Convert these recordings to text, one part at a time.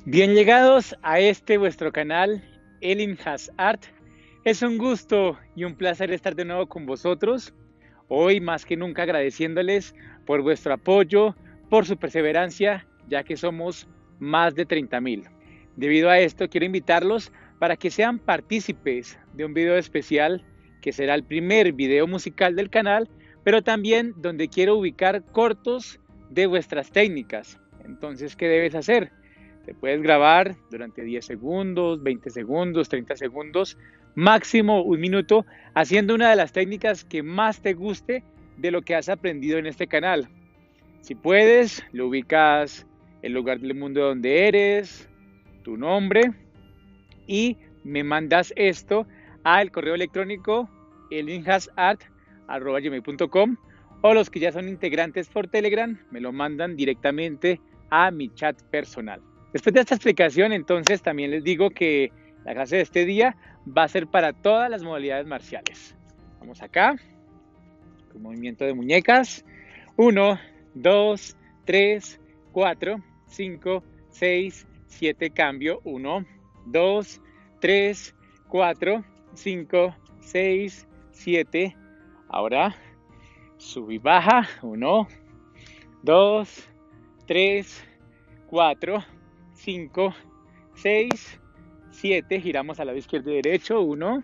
Bien llegados a este vuestro canal, Elin Has Art. Es un gusto y un placer estar de nuevo con vosotros. Hoy más que nunca agradeciéndoles por vuestro apoyo, por su perseverancia, ya que somos más de 30,000. Debido a esto quiero invitarlos para que sean partícipes de un video especial que será el primer video musical del canal, pero también donde quiero ubicar cortos de vuestras técnicas. Entonces, ¿qué debes hacer? Te puedes grabar durante 10 segundos, 20 segundos, 30 segundos, máximo un minuto, haciendo una de las técnicas que más te guste de lo que has aprendido en este canal. Si puedes, lo ubicas el lugar del mundo donde eres, tu nombre, y me mandas esto al correo electrónico elinhasart@gmail.com, o los que ya son integrantes por Telegram me lo mandan directamente a mi chat personal. Después de esta explicación, entonces también les digo que la clase de este día va a ser para todas las modalidades marciales. Vamos acá, con movimiento de muñecas. 1, 2, 3, 4, 5, 6, 7, cambio. 1, 2, 3, 4, 5, 6, 7. Ahora sube y baja. 1, 2, 3, 4, 5, 6, 7. Giramos al lado izquierdo y derecho. 1,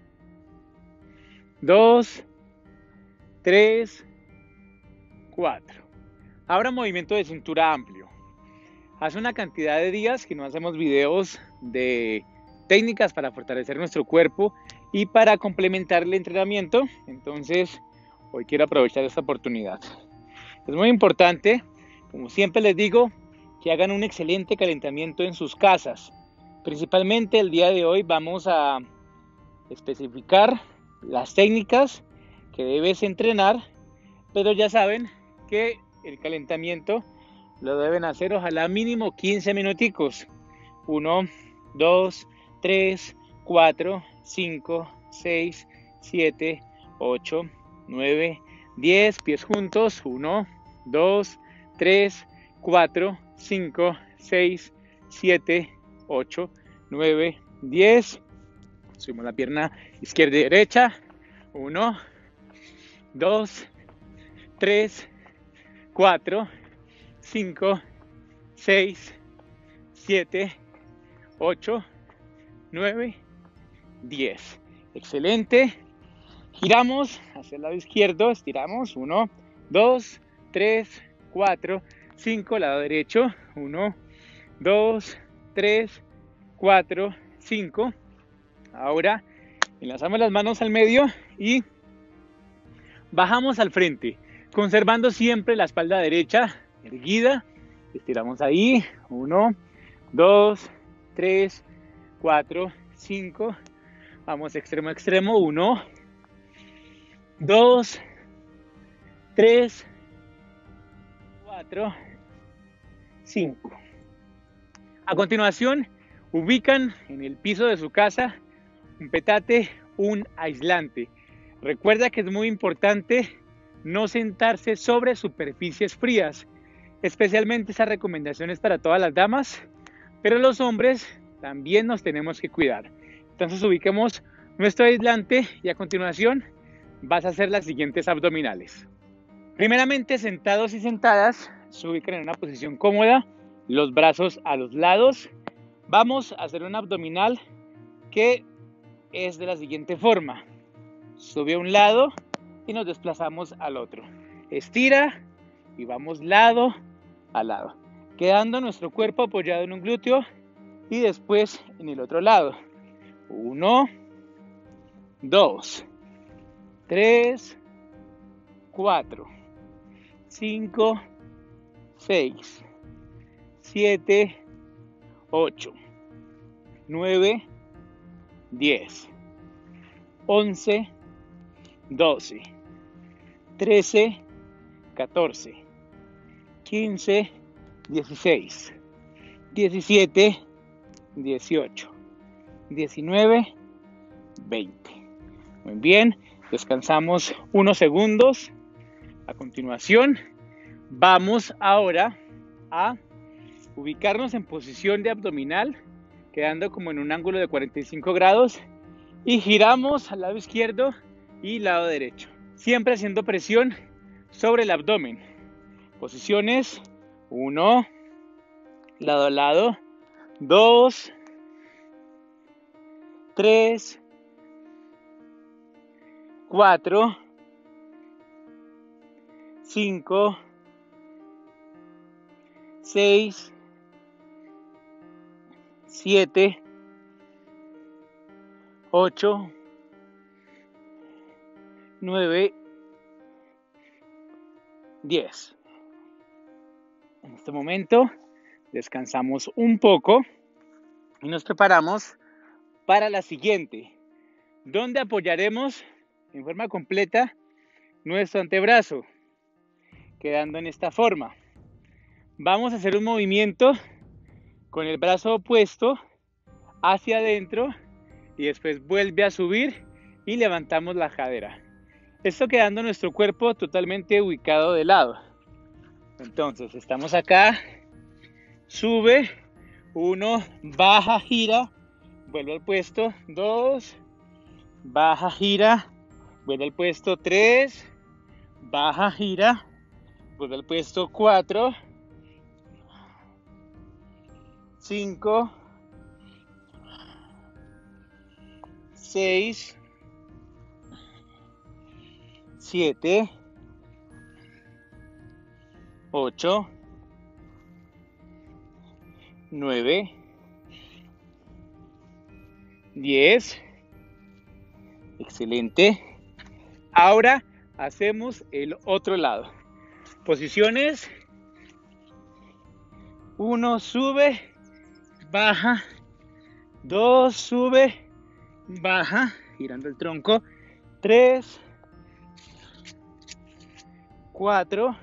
2, 3, 4. Ahora movimiento de cintura amplio. Hace una cantidad de días que no hacemos videos de técnicas para fortalecer nuestro cuerpo y para complementar el entrenamiento. Entonces, hoy quiero aprovechar esta oportunidad. Es muy importante, como siempre les digo, que hagan un excelente calentamiento en sus casas. Principalmente el día de hoy vamos a especificar las técnicas que debes entrenar, pero ya saben que el calentamiento lo deben hacer ojalá mínimo 15 minuticos. 1, 2, 3, 4, 5, 6, 7, 8, 9, 10. Pies juntos. 1, 2, 3, 4, 5, 6, 7, 8, 9, 10. Subimos la pierna izquierda y derecha. 1, 2, 3, 4, 5, 6, 7, 8, 9, 10. Excelente. Giramos hacia el lado izquierdo, estiramos. 1, 2, 3, 4, 5, lado derecho. 1, 2, 3, 4, 5. Ahora enlazamos las manos al medio y bajamos al frente, conservando siempre la espalda derecha erguida. Estiramos ahí. 1, 2, 3, 4, 5. Vamos extremo a extremo. 1, 2, 3, 4, 5. A continuación, ubican en el piso de su casa un petate, un aislante. Recuerda que es muy importante no sentarse sobre superficies frías. Especialmente esa recomendación es para todas las damas, pero los hombres también nos tenemos que cuidar. Entonces ubiquemos nuestro aislante y a continuación vas a hacer las siguientes abdominales. Primeramente, sentados y sentadas, se ubican en una posición cómoda, los brazos a los lados. Vamos a hacer un abdominal que es de la siguiente forma. Sube a un lado y nos desplazamos al otro. Estira y vamos lado a lado, quedando nuestro cuerpo apoyado en un glúteo y después en el otro lado. 1, 2, 3, 4, 5, 6, 7, 8, 9, 10, 11, 12, 13, 14, 15, 16, 17, 18, 19, 20. Muy bien, descansamos unos segundos. A continuación, vamos ahora a ubicarnos en posición de abdominal, quedando como en un ángulo de 45 grados, y giramos al lado izquierdo y lado derecho, siempre haciendo presión sobre el abdomen. Posiciones: 1, lado a lado, 2, 3, 4, 5, 6, 7, 8, 9, 10. En este momento descansamos un poco y nos preparamos para la siguiente, donde apoyaremos en forma completa nuestro antebrazo, quedando en esta forma. Vamos a hacer un movimiento con el brazo opuesto hacia adentro y después vuelve a subir y levantamos la cadera. Esto quedando nuestro cuerpo totalmente ubicado de lado. Entonces estamos acá, sube, 1, baja, gira, vuelve al puesto, 2, baja, gira, vuelve al puesto, 3, baja, gira, vuelve al puesto, 4, 5, 6, 7, 8, 9, 10. Excelente. Ahora hacemos el otro lado. Posiciones: 1, sube, baja, 2, sube, baja, girando el tronco, 3, 4,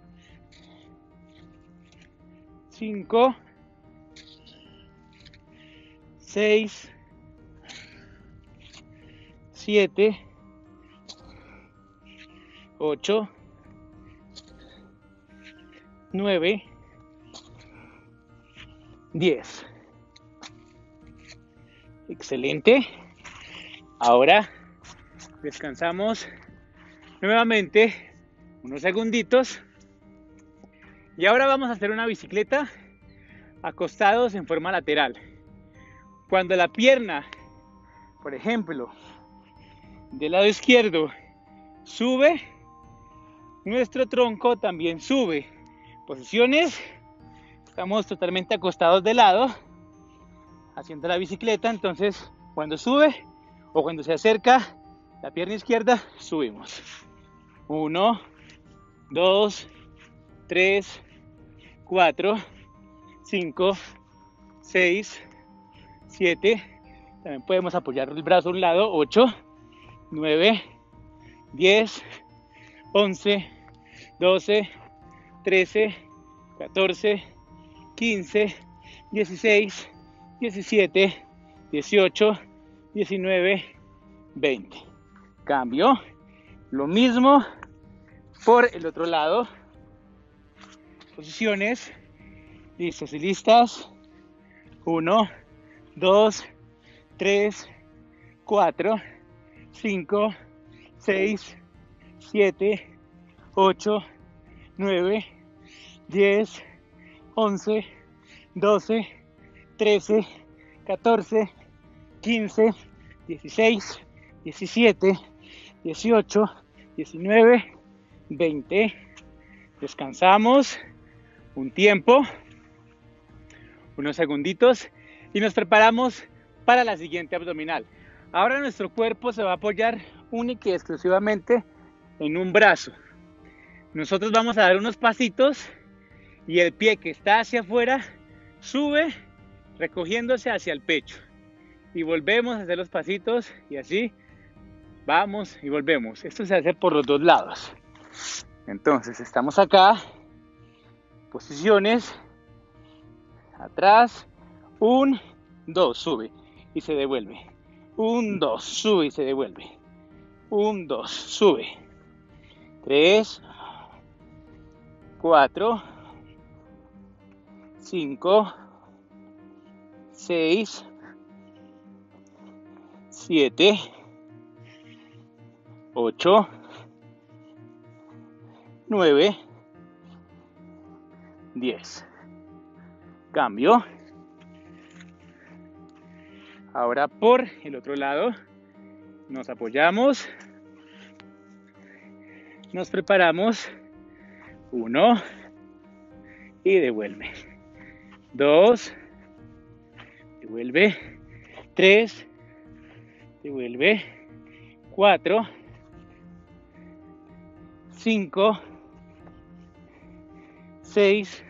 5, 6, 7, 8, 9, 10. Excelente. Ahora descansamos nuevamente unos segunditos. Y ahora vamos a hacer una bicicleta acostados en forma lateral. Cuando la pierna, por ejemplo, del lado izquierdo sube, nuestro tronco también sube. Posiciones: estamos totalmente acostados de lado, haciendo la bicicleta. Entonces, cuando sube o cuando se acerca la pierna izquierda, subimos. 1, 2, 3, 4, 5, 6, 7. También podemos apoyar el brazo a un lado. 8, 9, 10, 11, 12, 13, 14, 15, 16, 17, 18, 19, 20. Cambio. Lo mismo por el otro lado. Posiciones. Listos y listas. 1, 2, 3, 4, 5, 6, 7, 8, 9, 10, 11, 12, 13, 14, 15, 16, 17, 18, 19, 20. Descansamos un tiempo, unos segunditos, y nos preparamos para la siguiente abdominal. Ahora nuestro cuerpo se va a apoyar única y exclusivamente en un brazo. Nosotros vamos a dar unos pasitos y el pie que está hacia afuera sube recogiéndose hacia el pecho. Y volvemos a hacer los pasitos y así vamos y volvemos. Esto se hace por los dos lados. Entonces estamos acá, posiciones, atrás, 1, 2, sube y se devuelve. 1, 2, sube y se devuelve. 1, 2, sube. 3, 4, 5, 6, 7, 8, 9, 10. Cambio. Ahora por el otro lado, nos apoyamos, nos preparamos, 1 y devuelve, 2, devuelve, 3, devuelve, 4, 5, 6,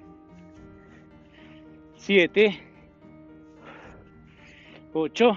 7, 8,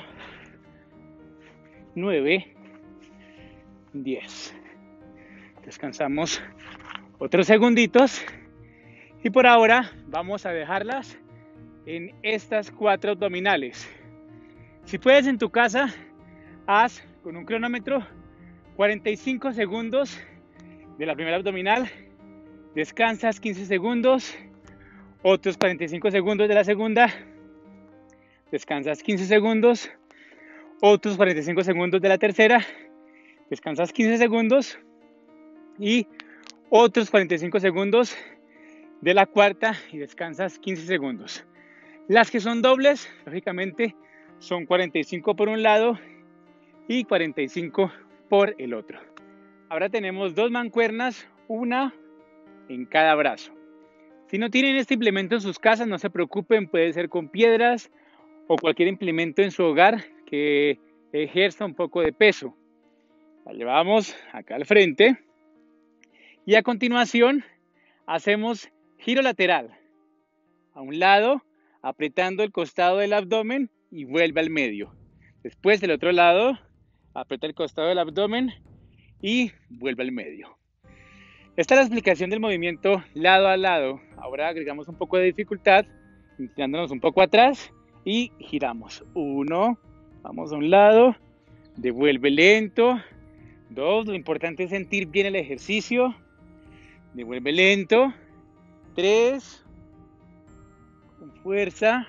9, 10. Descansamos otros segunditos y por ahora vamos a dejarlas en estas 4 abdominales. Si puedes en tu casa, haz con un cronómetro 45 segundos de la primera abdominal, descansas 15 segundos, otros 45 segundos de la segunda, descansas 15 segundos, otros 45 segundos de la tercera, descansas 15 segundos y otros 45 segundos de la cuarta y descansas 15 segundos. Las que son dobles, lógicamente, son 45 por un lado y 45 por el otro. Ahora tenemos 2 mancuernas, una en cada brazo. Si no tienen este implemento en sus casas, no se preocupen, puede ser con piedras o cualquier implemento en su hogar que ejerza un poco de peso. La llevamos acá al frente y a continuación hacemos giro lateral a un lado, apretando el costado del abdomen y vuelve al medio. Después del otro lado, aprieta el costado del abdomen y vuelve al medio. Esta es la explicación del movimiento lado a lado. Ahora agregamos un poco de dificultad, inclinándonos un poco atrás y giramos. 1, vamos a un lado, devuelve lento. 2, lo importante es sentir bien el ejercicio. Devuelve lento. 3, con fuerza.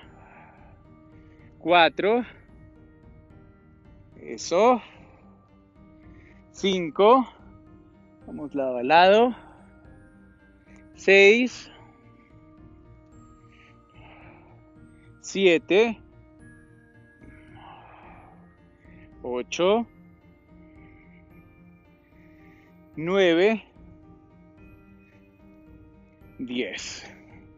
4, eso. 5, vamos lado a lado. 6, 7, 8, 9, 10.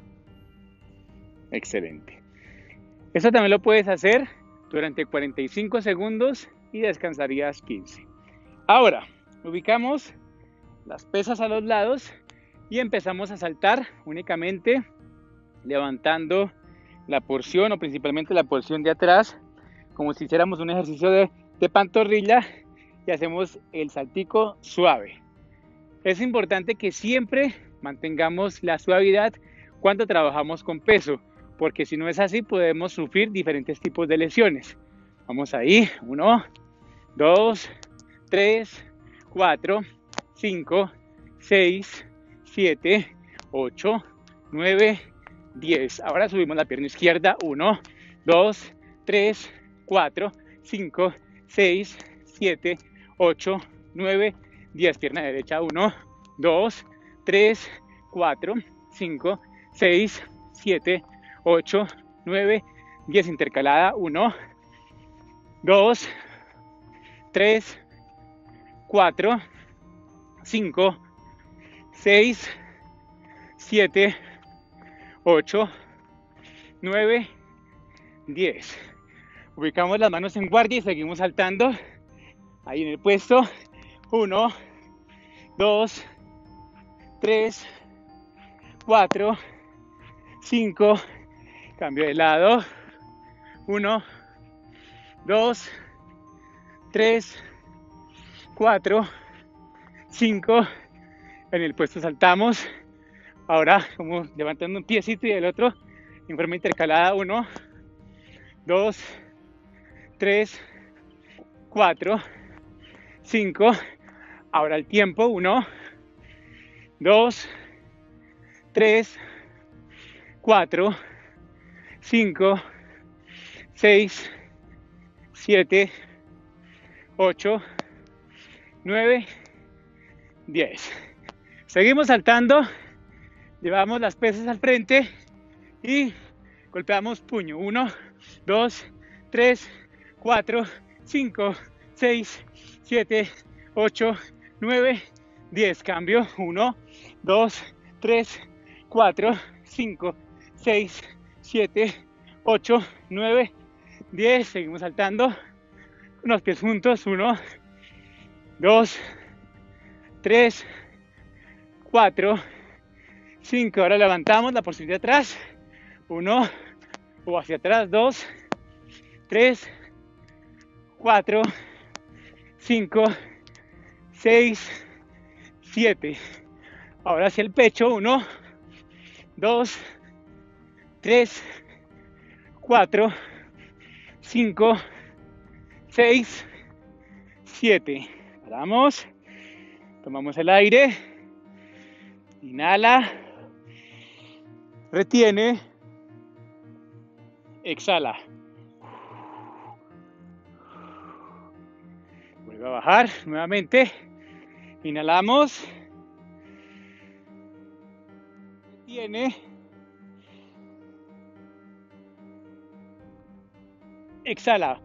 Excelente. Eso también lo puedes hacer durante 45 segundos y descansarías 15. Ahora, ubicamos las pesas a los lados y empezamos a saltar únicamente levantando la porción o principalmente la porción de atrás, como si hiciéramos un ejercicio de pantorrilla y hacemos el saltico suave. Es importante que siempre mantengamos la suavidad cuando trabajamos con peso, porque si no es así podemos sufrir diferentes tipos de lesiones. Vamos ahí, 1, 2, 3, 4, 5, 6, 7, 8, 9, 10. Ahora subimos la pierna izquierda, 1, 2, 3, 4, 5, 6, 7, 8, 9, 10. Pierna derecha, 1, 2, 3, 4, 5, 6, 7, 8, 9, 10. Intercalada, 1, 2, 3, 4, 5, 6, 7, 8, 9, 10. Ubicamos las manos en guardia y seguimos saltando. Ahí en el puesto. 1, 2, 3, 4, 5. Cambio de lado. 1, 2, 3, 4, 5. En el puesto saltamos. Ahora como levantando un piecito y el otro en forma intercalada. 1, 2, 3, 4, 5. Ahora el tiempo. 1, 2, 3, 4, 5, 6, 7, 8, 9, 10. Seguimos saltando, llevamos las pesas al frente y golpeamos puño. 1, 2, 3, 4, 5, 6, 7, 8, 9, 10. Cambio. 1, 2, 3, 4, 5, 6, 7, 8, 9, 10. Seguimos saltando con los pies juntos. 1, 2, 3, 4, 5. Ahora levantamos la porción de atrás. 1, o hacia atrás. 2, 3, 4, 5, 6, 7. Ahora hacia el pecho. 1, 2, 3, 4, 5, 6, 7. Paramos. Tomamos el aire. Inhala. Retiene. Exhala. Vuelve a bajar nuevamente. Inhalamos. Retiene. Exhala.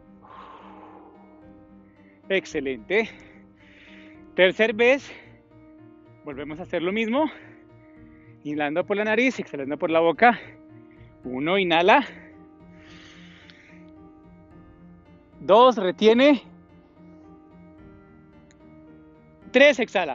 Excelente. Tercer vez. Volvemos a hacer lo mismo. Inhalando por la nariz, exhalando por la boca. 1, inhala. 2, retiene. 3, exhala.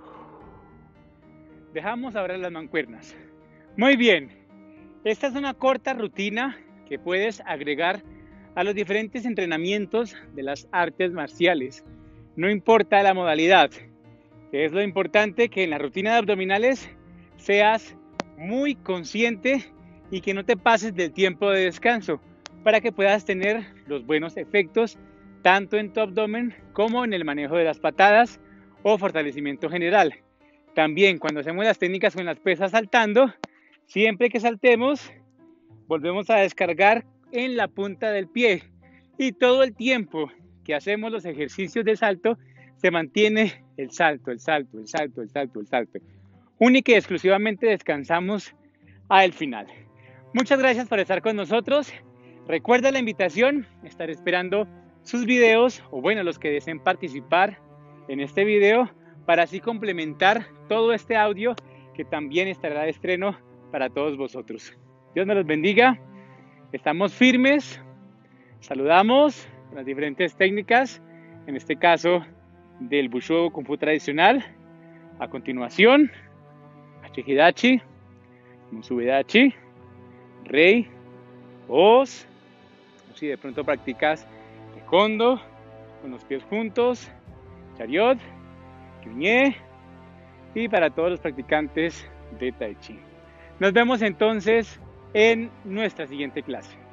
Dejamos ahora las mancuernas. Muy bien. Esta es una corta rutina que puedes agregar a los diferentes entrenamientos de las artes marciales. No importa la modalidad. Es lo importante que en la rutina de abdominales seas muy consciente y que no te pases del tiempo de descanso para que puedas tener los buenos efectos tanto en tu abdomen como en el manejo de las patadas o fortalecimiento general. También cuando hacemos las técnicas con las pesas saltando, siempre que saltemos volvemos a descargar en la punta del pie y todo el tiempo que hacemos los ejercicios de salto se mantiene el salto, el salto, el salto, el salto, el salto. Única y exclusivamente descansamos al final. Muchas gracias por estar con nosotros. Recuerda la invitación, estar esperando sus videos o bueno, los que deseen participar en este video para así complementar todo este audio que también estará de estreno para todos vosotros. Dios me los bendiga. Estamos firmes. Saludamos las diferentes técnicas, en este caso del Wushu Kung Fu tradicional. A continuación, Hachihidachi, Musubidachi, Rei, Os. Si de pronto practicas Taekwondo con los pies juntos, Chariot, Kyuñe y para todos los practicantes de Tai Chi. Nos vemos entonces en nuestra siguiente clase.